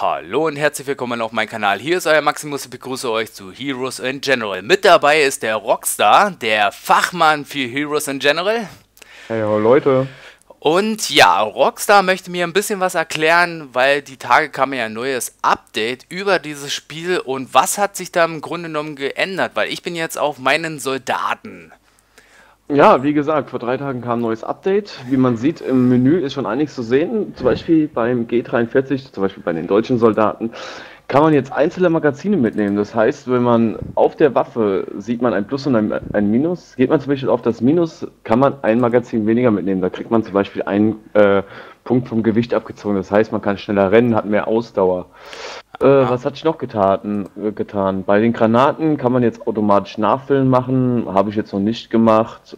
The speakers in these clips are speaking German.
Hallo und herzlich willkommen auf meinem Kanal. Hier ist euer Maximus, ich begrüße euch zu Heroes in General. Mit dabei ist der Rockstar, der Fachmann für Heroes in General. Hey, ho, Leute. Und ja, Rockstar möchte mir ein bisschen was erklären, weil die Tage kam ja ein neues Update über dieses Spiel. Und was hat sich da im Grunde genommen geändert? Weil ich bin jetzt auf meinen Soldaten. Ja, wie gesagt, vor 3 Tagen kam ein neues Update. Wie man sieht, im Menü ist schon einiges zu sehen. Zum Beispiel beim G43, zum Beispiel bei den deutschen Soldaten, kann man jetzt einzelne Magazine mitnehmen. Das heißt, wenn man auf der Waffe sieht man ein Plus und ein Minus, geht man zum Beispiel auf das Minus, kann man ein Magazin weniger mitnehmen. Da kriegt man zum Beispiel einen Punkt vom Gewicht abgezogen. Das heißt, man kann schneller rennen, hat mehr Ausdauer. Aha. Was hatte ich noch getan? Bei den Granaten kann man jetzt automatisch Nachfüllen machen. Habe ich jetzt noch nicht gemacht.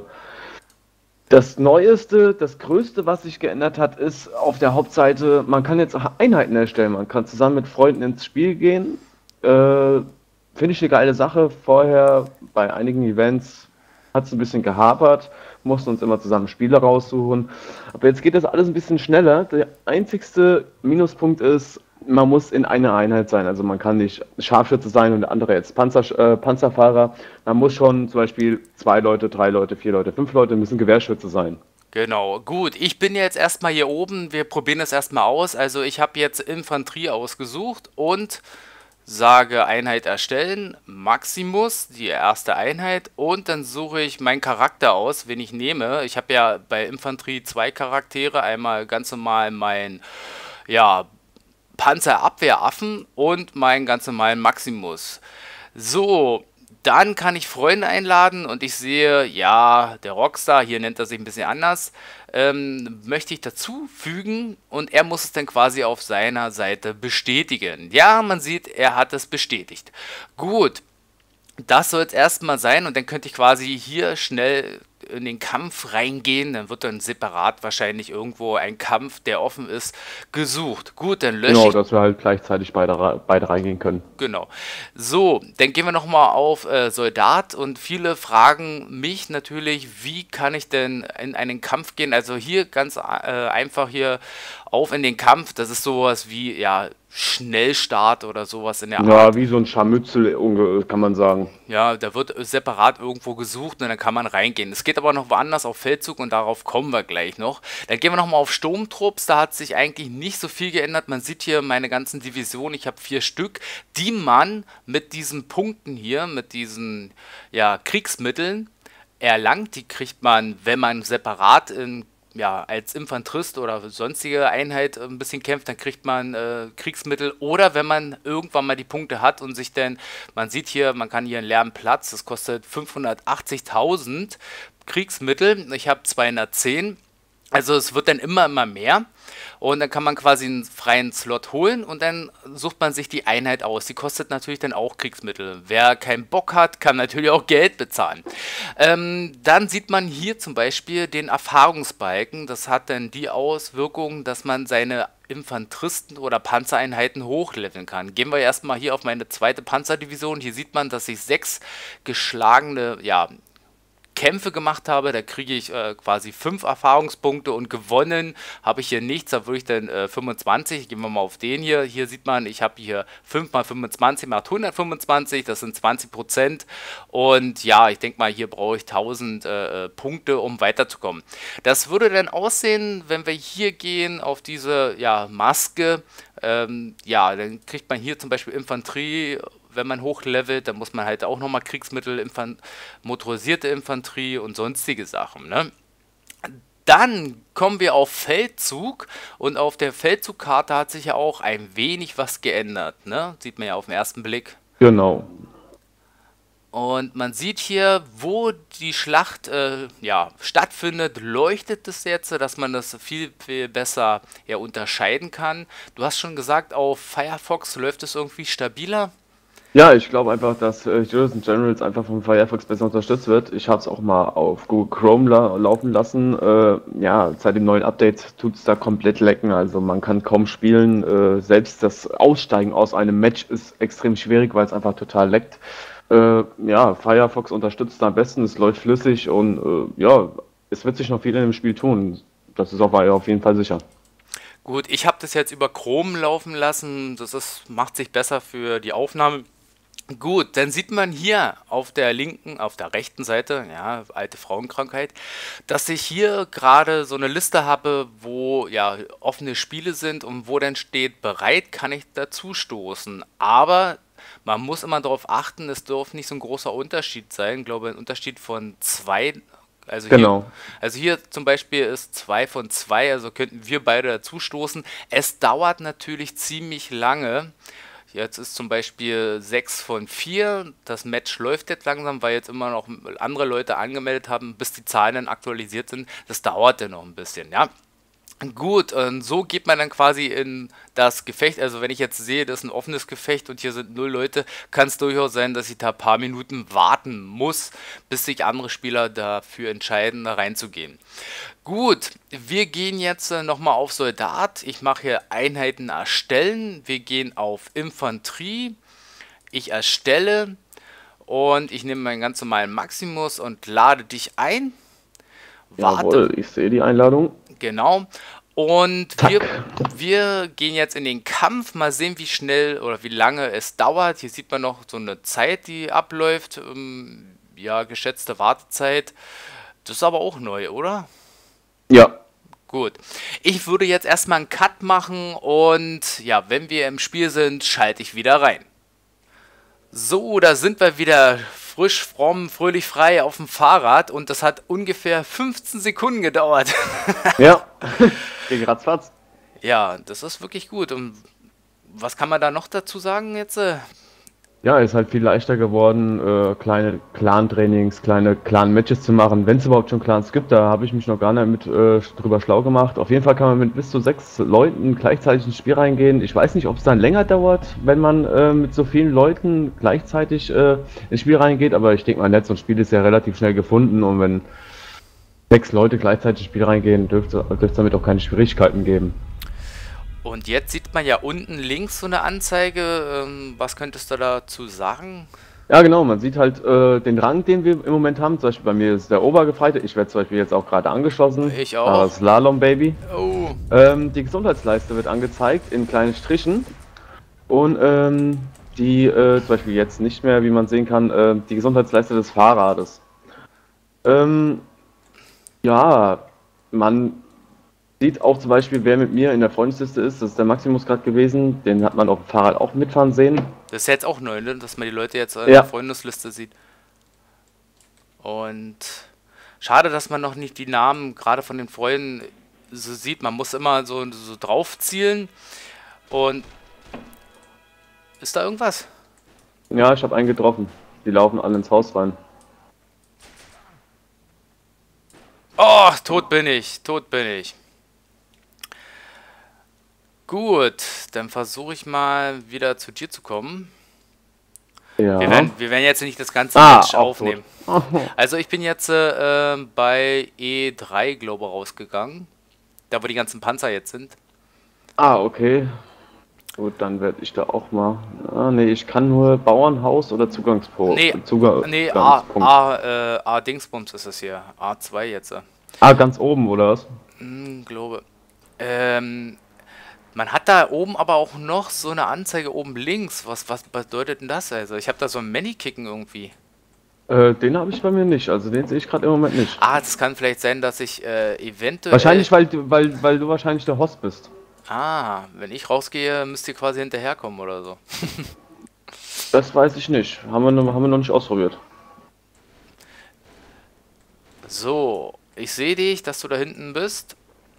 Das Neueste, das Größte, was sich geändert hat, ist auf der Hauptseite, man kann jetzt Einheiten erstellen. Man kann zusammen mit Freunden ins Spiel gehen. Finde ich eine geile Sache. Vorher bei einigen Events hat es ein bisschen gehapert, mussten uns immer zusammen Spiele raussuchen. Aber jetzt geht das alles ein bisschen schneller. Der einzigste Minuspunkt ist, man muss in einer Einheit sein. Also man kann nicht Scharfschütze sein und der andere jetzt Panzerfahrer. Man muss schon zum Beispiel 2 Leute, 3 Leute, 4 Leute, 5 Leute müssen Gewehrschütze sein. Genau, gut. Ich bin jetzt erstmal hier oben. Wir probieren das erstmal aus. Also ich habe jetzt Infanterie ausgesucht und sage Einheit erstellen, Maximus, die erste Einheit, und dann suche ich meinen Charakter aus, wen ich nehme. Ich habe ja bei Infanterie zwei Charaktere, einmal ganz normal mein, ja, Panzerabwehraffen und meinen ganz normalen Maximus. So, dann kann ich Freunde einladen und ich sehe, ja, der Rockstar, hier nennt er sich ein bisschen anders, möchte ich dazu fügen und er muss es dann quasi auf seiner Seite bestätigen. Ja, man sieht, er hat es bestätigt. Gut, das soll es erstmal sein und dann könnte ich quasi hier schnell in den Kampf reingehen. Dann wird dann separat wahrscheinlich irgendwo ein Kampf, der offen ist, gesucht. Gut, dann lösche Genau, ich. dass wir halt gleichzeitig beide reingehen können. Genau. So, dann gehen wir nochmal auf Soldat und viele fragen mich natürlich, wie kann ich denn in einen Kampf gehen? Also hier ganz einfach hier auf in den Kampf. Das ist sowas wie, ja, Schnellstart oder sowas in der Ja, Art. wie so ein Scharmützel, kann man sagen. Ja, da wird separat irgendwo gesucht und dann kann man reingehen. Es geht aber noch woanders auf Feldzug und darauf kommen wir gleich noch. Dann gehen wir nochmal auf Sturmtrupps. Da hat sich eigentlich nicht so viel geändert. Man sieht hier meine ganzen Divisionen. Ich habe 4 Stück, die man mit diesen Punkten hier, mit diesen, ja, Kriegsmitteln erlangt. Die kriegt man, wenn man separat in, ja, als Infanterist oder sonstige Einheit ein bisschen kämpft, dann kriegt man Kriegsmittel. Oder wenn man irgendwann mal die Punkte hat und sich dann, man sieht hier, man kann hier einen leeren Platz, das kostet 580.000 Kriegsmittel. Ich habe 210. Also es wird dann immer mehr und dann kann man quasi einen freien Slot holen und dann sucht man sich die Einheit aus. Die kostet natürlich dann auch Kriegsmittel. Wer keinen Bock hat, kann natürlich auch Geld bezahlen. Dann sieht man hier zum Beispiel den Erfahrungsbalken. Das hat dann die Auswirkung, dass man seine Infanteristen oder Panzereinheiten hochleveln kann. Gehen wir erstmal hier auf meine zweite Panzerdivision. Hier sieht man, dass ich 6 geschlagene, ja, Kämpfe gemacht habe, da kriege ich quasi 5 Erfahrungspunkte und gewonnen habe ich hier nichts, da würde ich dann 25, gehen wir mal auf den hier, hier sieht man, ich habe hier 5 mal 25 macht 125, das sind 20% und ja, ich denke mal, hier brauche ich 1000 Punkte, um weiterzukommen. Das würde dann aussehen, wenn wir hier gehen auf diese, ja, Maske, ja, dann kriegt man hier zum Beispiel Infanterie. Wenn man hochlevelt, dann muss man halt auch nochmal Kriegsmittel, motorisierte Infanterie und sonstige Sachen. Ne? Dann kommen wir auf Feldzug und auf der Feldzugkarte hat sich ja auch ein wenig was geändert. Ne? Sieht man ja auf den ersten Blick. Genau. Und man sieht hier, wo die Schlacht ja, stattfindet, leuchtet es jetzt, dass man das viel besser, ja, unterscheiden kann. Du hast schon gesagt, auf Firefox läuft es irgendwie stabiler. Ja, ich glaube einfach, dass Heroes in Generals einfach vom Firefox besser unterstützt wird. Ich habe es auch mal auf Google Chrome laufen lassen. Ja, seit dem neuen Update tut es da komplett lecken. Also man kann kaum spielen. Selbst das Aussteigen aus einem Match ist extrem schwierig, weil es einfach total leckt. Ja, Firefox unterstützt da am besten. Es läuft flüssig und ja, es wird sich noch viel in dem Spiel tun. Das ist auf jeden Fall sicher. Gut, ich habe das jetzt über Chrome laufen lassen. Macht sich besser für die Aufnahme. Gut, dann sieht man hier auf der rechten Seite, ja, alte Frauenkrankheit, dass ich hier gerade so eine Liste habe, wo ja offene Spiele sind und wo dann steht, bereit kann ich dazu stoßen. Aber man muss immer darauf achten, es darf nicht so ein großer Unterschied sein. Ich glaube, ein Unterschied von zwei, also hier, Genau. also hier zum Beispiel ist 2 von 2, also könnten wir beide dazu stoßen. Es dauert natürlich ziemlich lange. Jetzt ist zum Beispiel 6 von 4. Das Match läuft jetzt langsam, weil jetzt immer noch andere Leute angemeldet haben, bis die Zahlen dann aktualisiert sind. Das dauert ja noch ein bisschen, ja. Gut, und so geht man dann quasi in das Gefecht. Also wenn ich jetzt sehe, das ist ein offenes Gefecht und hier sind 0 Leute, kann es durchaus sein, dass ich da ein paar Minuten warten muss, bis sich andere Spieler dafür entscheiden, da reinzugehen. Gut, wir gehen jetzt nochmal auf Soldat. Ich mache hier Einheiten erstellen. Wir gehen auf Infanterie. Ich erstelle und ich nehme meinen ganz normalen Maximus und lade dich ein. Warte. Jawohl, ich sehe die Einladung. Genau. Und Zack. wir gehen jetzt in den Kampf. Mal sehen, wie schnell oder wie lange es dauert. Hier sieht man noch so eine Zeit, die abläuft. Ja, geschätzte Wartezeit. Das ist aber auch neu, oder? Ja, Gut. Ich würde jetzt erstmal einen Cut machen und ja, wenn wir im Spiel sind, schalte ich wieder rein. So, da sind wir wieder frisch, fromm, fröhlich frei auf dem Fahrrad und das hat ungefähr 15 Sekunden gedauert. ja. Ging ratzfatz. Ja, das ist wirklich gut. Und was kann man da noch dazu sagen jetzt? Ja, ist halt viel leichter geworden, kleine Clan-Trainings, kleine Clan-Matches zu machen, wenn es überhaupt schon Clans gibt. Da habe ich mich noch gar nicht mit drüber schlau gemacht. Auf jeden Fall kann man mit bis zu 6 Leuten gleichzeitig ins Spiel reingehen. Ich weiß nicht, ob es dann länger dauert, wenn man mit so vielen Leuten gleichzeitig ins Spiel reingeht, aber ich denke mal, Netz und Spiel ist ja relativ schnell gefunden und wenn 6 Leute gleichzeitig ins Spiel reingehen, dürfte es damit auch keine Schwierigkeiten geben. Und jetzt sieht man ja unten links so eine Anzeige. Was könntest du dazu sagen? Ja, genau, man sieht halt den Rang, den wir im Moment haben. Zum Beispiel bei mir ist der Obergefreite. Ich werde zum Beispiel jetzt auch gerade angeschlossen. Ich auch. Slalom Baby. Oh, Die Gesundheitsleiste wird angezeigt in kleinen Strichen. Und die zum Beispiel jetzt nicht mehr, wie man sehen kann, die Gesundheitsleiste des Fahrrades. Ähm, ja, man sieht auch zum Beispiel, wer mit mir in der Freundesliste ist. Das ist der Maximus gerade gewesen. Den hat man auf dem Fahrrad auch mitfahren sehen. das ist jetzt auch neu, ne? Dass man die Leute jetzt in Ja. der Freundesliste sieht. Und schade, dass man noch nicht die Namen gerade von den Freunden so sieht. Man muss immer so drauf zielen. Und ist da irgendwas? Ja, ich habe einen getroffen. Die laufen alle ins Haus rein. Oh, tot bin ich, tot bin ich. Gut, dann versuche ich mal wieder zu dir zu kommen. Ja. Wir werden jetzt nicht das ganze Ah, Match auch aufnehmen. tot. Also ich bin jetzt bei E3, glaube ich, rausgegangen. Da, wo die ganzen Panzer jetzt sind. Ah, okay. Gut, dann werde ich da auch mal. Ah, nee, ich kann nur Bauernhaus oder Zugangspunkt. Nee, nee, Zugangspunkt. Dingsbums ist es hier. A2 jetzt. Ah, ganz oben, oder was? Glaube. Man hat da oben aber auch noch so eine Anzeige oben links. Was bedeutet denn das? Also ich habe da so ein Many-Kicken irgendwie. Den habe ich bei mir nicht, also den sehe ich gerade im Moment nicht. Ah, das kann vielleicht sein, dass ich eventuell... Wahrscheinlich, weil du wahrscheinlich der Host bist. Ah, wenn ich rausgehe, müsst ihr quasi hinterherkommen oder so. Das weiß ich nicht. Haben wir noch nicht ausprobiert. So, ich sehe dich, dass du da hinten bist.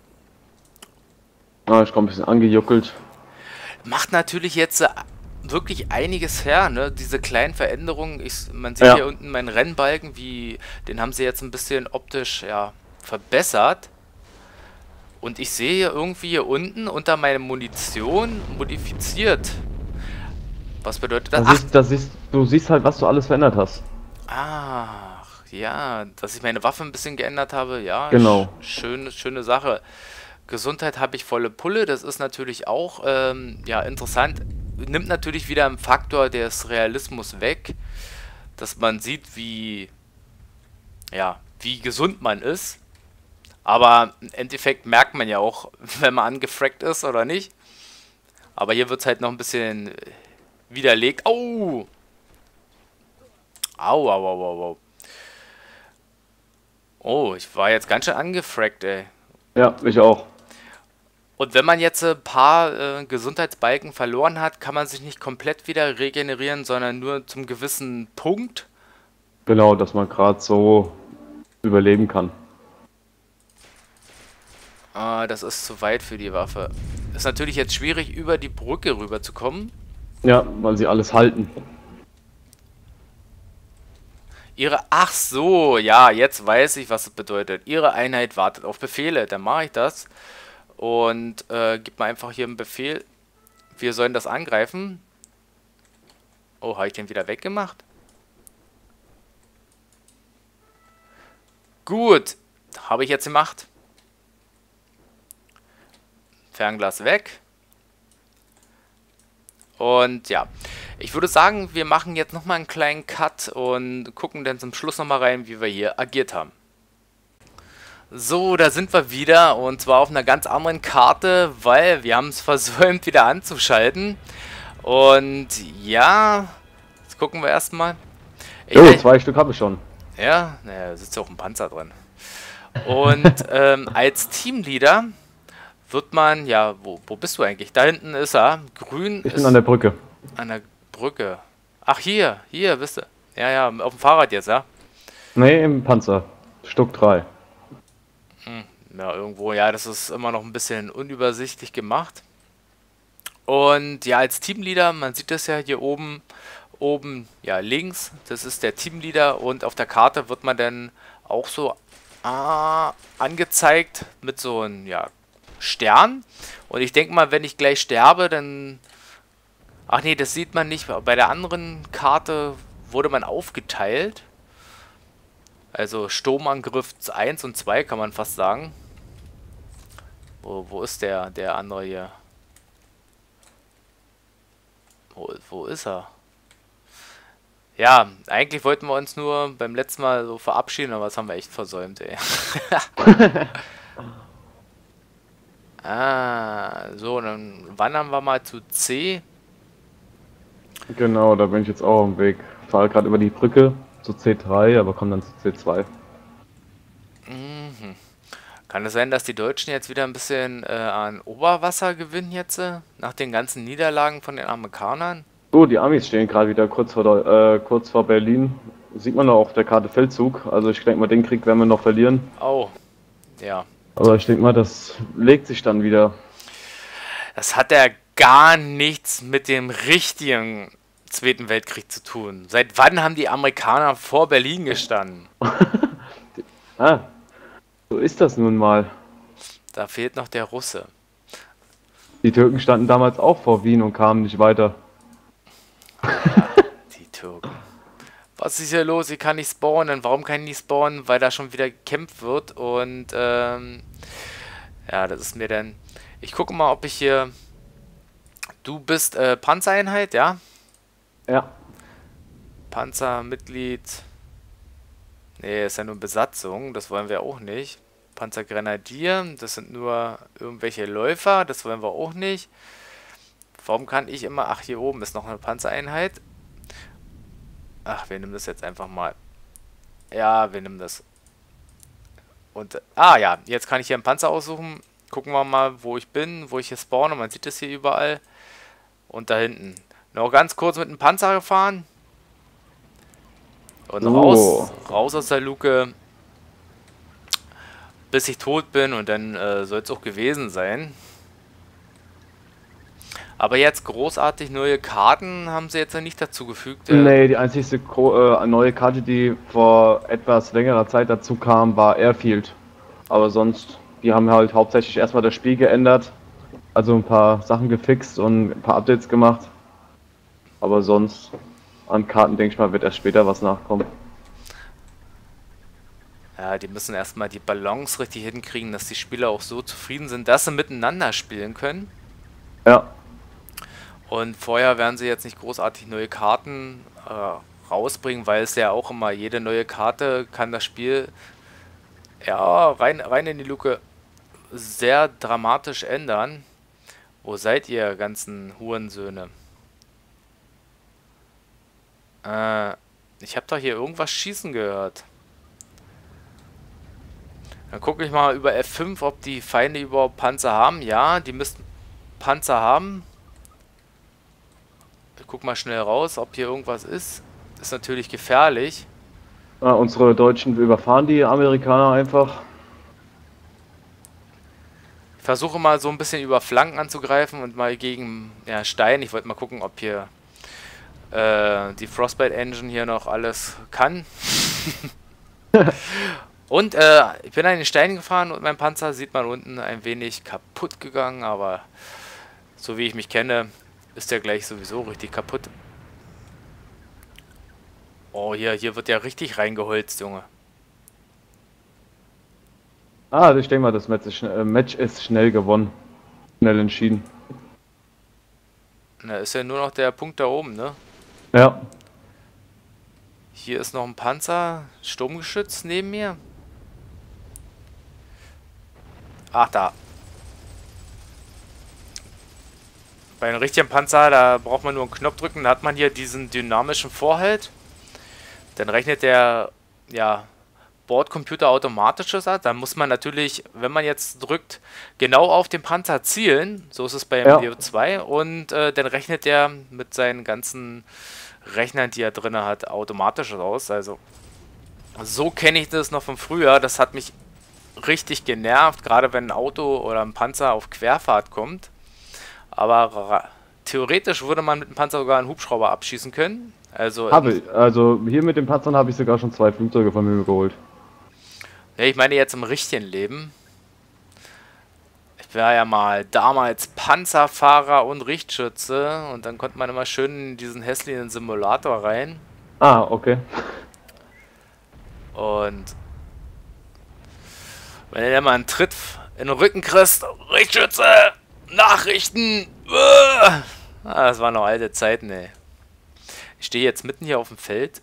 Ah, ich komme ein bisschen angejuckelt. Macht natürlich jetzt wirklich einiges her, ne? Diese kleinen Veränderungen. Man sieht Ja. hier unten meinen Rennbalken, den haben sie jetzt ein bisschen optisch ja, verbessert. Und ich sehe hier irgendwie hier unten unter meiner Munition modifiziert. Was bedeutet das? Du siehst halt, was du alles verändert hast. Ach, ja, dass ich meine Waffe ein bisschen geändert habe, ja, Genau. schöne Sache. Gesundheit habe ich volle Pulle, das ist natürlich auch ja, interessant. Nimmt natürlich wieder einen Faktor des Realismus weg, dass man sieht, wie gesund man ist. Aber im Endeffekt merkt man ja auch, wenn man angefrackt ist oder nicht. Aber hier wird es halt noch ein bisschen widerlegt. Au! Au, au, au, au, au. Oh, ich war jetzt ganz schön angefrackt, ey. Ja, ich auch. Und wenn man jetzt ein paar Gesundheitsbalken verloren hat, kann man sich nicht komplett wieder regenerieren, sondern nur zum gewissen Punkt. Genau, dass man gerade so überleben kann. Ah, das ist zu weit für die Waffe. Ist natürlich jetzt schwierig, über die Brücke rüber zu kommen. Ja, weil sie alles halten. Ach so, ja, jetzt weiß ich, was es bedeutet. Ihre Einheit wartet auf Befehle. Dann mache ich das. Und gib mal einfach hier einen Befehl. Wir sollen das angreifen. Oh, habe ich den wieder weggemacht? Gut, habe ich jetzt gemacht. Fernglas weg. Und ja, ich würde sagen, wir machen jetzt nochmal einen kleinen Cut und gucken dann zum Schluss nochmal rein, wie wir hier agiert haben. So, da sind wir wieder und zwar auf einer ganz anderen Karte, weil wir haben es versäumt wieder anzuschalten. Und ja, jetzt gucken wir erstmal. Jo, 2 Stück habe ich schon. Ja, naja, da sitzt ja auch ein Panzer drin. Und als Teamleader wird man, ja, wo bist du eigentlich? Da hinten ist er. Grün Ich ist bin an der Brücke. an der Brücke. Ach, hier bist du. Ja, ja, auf dem Fahrrad jetzt, ja? Nee, im Panzer. Stück 3. Ja, irgendwo, ja, das ist immer noch ein bisschen unübersichtlich gemacht. Und ja, als Teamleader, man sieht das ja hier oben, ja, links, das ist der Teamleader und auf der Karte wird man dann auch so angezeigt mit so einem, ja, Stern. Und ich denke mal, wenn ich gleich sterbe, dann... Ach nee, das sieht man nicht. Bei der anderen Karte wurde man aufgeteilt. Also Sturmangriff 1 und 2 kann man fast sagen. Wo ist der andere hier? Wo ist er? Ja, eigentlich wollten wir uns nur beim letzten Mal so verabschieden, aber das haben wir echt versäumt, ey. So, dann wandern wir mal zu C. Genau, da bin ich jetzt auch am Weg. Fahre gerade über die Brücke zu C3, aber komme dann zu C2. Kann es sein, dass die Deutschen jetzt wieder ein bisschen an Oberwasser gewinnen jetzt, nach den ganzen Niederlagen von den Amerikanern? So, die Amis stehen gerade wieder kurz vor Berlin. Sieht man auch auf der Karte Feldzug. Also ich denke mal, den Krieg werden wir noch verlieren. Oh, ja. Aber ich denke mal, das legt sich dann wieder. Das hat ja gar nichts mit dem richtigen Zweiten Weltkrieg zu tun. Seit wann haben die Amerikaner vor Berlin gestanden? Ah, so ist das nun mal. Da fehlt noch der Russe. Die Türken standen damals auch vor Wien und kamen nicht weiter. Die Türken. Was ist hier los? Ich kann nicht spawnen. Warum kann ich nicht spawnen? Weil da schon wieder gekämpft wird. Und ja, das ist mir dann... Ich gucke mal, ob ich hier... Du bist Panzereinheit, ja? Ja. Panzermitglied... Nee, ist ja nur Besatzung. Das wollen wir auch nicht. Panzergrenadier, das sind nur irgendwelche Läufer. Das wollen wir auch nicht. Warum kann ich immer... Ach, hier oben ist noch eine Panzereinheit. Ach, wir nehmen das jetzt einfach mal. Ja, wir nehmen das. Und, ja, jetzt kann ich hier einen Panzer aussuchen. Gucken wir mal, wo ich bin, wo ich hier spawne. Man sieht das hier überall. Und da hinten. Noch ganz kurz mit dem Panzer gefahren. Und raus aus der Luke. Bis ich tot bin und dann soll es auch gewesen sein. Aber jetzt großartig neue Karten haben sie jetzt ja nicht dazugefügt. Nee, die einzigste neue Karte, die vor etwas längerer Zeit dazu kam, war Airfield. Aber sonst, die haben halt hauptsächlich erstmal das Spiel geändert. Also ein paar Sachen gefixt und ein paar Updates gemacht. Aber sonst, an Karten denke ich mal, wird erst später was nachkommen. Ja, die müssen erstmal die Balance richtig hinkriegen, dass die Spieler auch so zufrieden sind, dass sie miteinander spielen können. Ja. Und vorher werden sie jetzt nicht großartig neue Karten rausbringen, weil es ja auch immer, jede neue Karte kann das Spiel Ja, rein in die Luke. Sehr dramatisch ändern. Wo seid ihr, ganzen Hurensöhne? Ich habe doch hier irgendwas schießen gehört. Dann gucke ich mal über F5, ob die Feinde überhaupt Panzer haben. Ja, die müssten Panzer haben. Ich guck mal schnell raus, ob hier irgendwas ist. Ist natürlich gefährlich. Unsere Deutschen überfahren die Amerikaner einfach. Ich versuche mal so ein bisschen über Flanken anzugreifen und mal gegen Stein. Ich wollte mal gucken, ob hier die Frostbite Engine hier noch alles kann. Und ich bin an den Stein gefahren und mein Panzer, sieht man unten, ein wenig kaputt gegangen, aber so wie ich mich kenne, ist der gleich sowieso richtig kaputt. Oh, hier wird ja richtig reingeholzt, Junge. Ich denke mal, das Match ist schnell gewonnen. Schnell entschieden. Na, ist ja nur noch der Punkt da oben, ne? Ja. Hier ist noch ein Panzer, Sturmgeschütz neben mir. Ach, da. Bei einem richtigen Panzer, da braucht man nur einen Knopf drücken, da hat man hier diesen dynamischen Vorhalt. Dann rechnet der, Bordcomputer automatisches ab. Dann muss man natürlich, wenn man jetzt drückt, genau auf den Panzer zielen. So ist es beim DO2. Und dann rechnet der mit seinen ganzen Rechnern, die er drin hat, automatisch aus. Also, so kenne ich das noch von früher. Das hat mich richtig genervt, gerade wenn ein Auto oder ein Panzer auf Querfahrt kommt. Aber theoretisch würde man mit dem Panzer sogar einen Hubschrauber abschießen können. Also hier mit den Panzern habe ich sogar schon 2 Flugzeuge von mir geholt. Ja, ich meine jetzt im richtigen Leben. Ich war ja mal damals Panzerfahrer und Richtschütze und dann konnte man immer schön in diesen hässlichen Simulator rein. Okay. Und wenn du dann mal einen Tritt in den Rücken kriegst, Richtschütze, Nachrichten, das waren noch alte Zeiten, ey. Ich stehe jetzt mitten hier auf dem Feld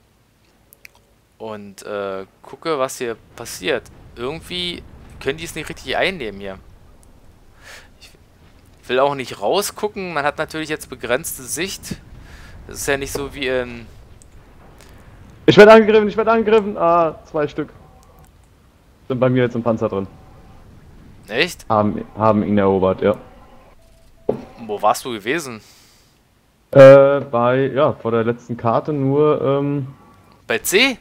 und gucke, was hier passiert. Irgendwie können die es nicht richtig einnehmen hier. Ich will auch nicht rausgucken. Man hat natürlich jetzt begrenzte Sicht. Das ist ja nicht so wie in... Ich werde angegriffen. 2 Stück. Sind bei mir jetzt im Panzer drin. Echt? Haben ihn erobert, ja. Wo warst du gewesen? Vor der letzten Karte nur, Bei C?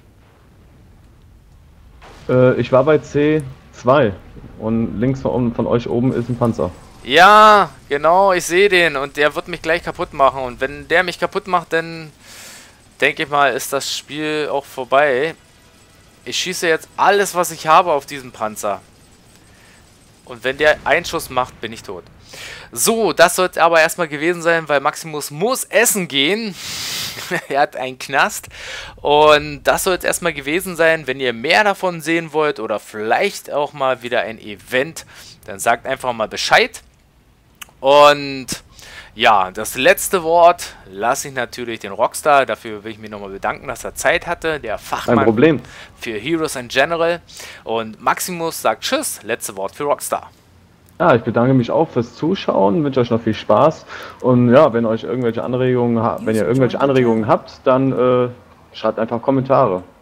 Ich war bei C2 und links von euch oben ist ein Panzer. Ja, genau, ich sehe den und der wird mich gleich kaputt machen. Und wenn der mich kaputt macht, dann denke ich mal, ist das Spiel auch vorbei. Ich schieße jetzt alles, was ich habe auf diesen Panzer. Und wenn der einen Schuss macht, bin ich tot. So, das soll es aber erstmal gewesen sein, weil Maximus muss essen gehen. Er hat einen Knast. Und das soll es erstmal gewesen sein. Wenn ihr mehr davon sehen wollt oder vielleicht auch mal wieder ein Event, dann sagt einfach mal Bescheid. Und ja, das letzte Wort lasse ich natürlich den Rockstar. Dafür will ich mich nochmal bedanken, dass er Zeit hatte. Der Fachmann für Heroes in General. Und Maximus sagt Tschüss. Letzte Wort für Rockstar. Ja, ich bedanke mich auch fürs Zuschauen, wünsche euch noch viel Spaß und ja, wenn ihr irgendwelche Anregungen habt, dann schreibt einfach Kommentare.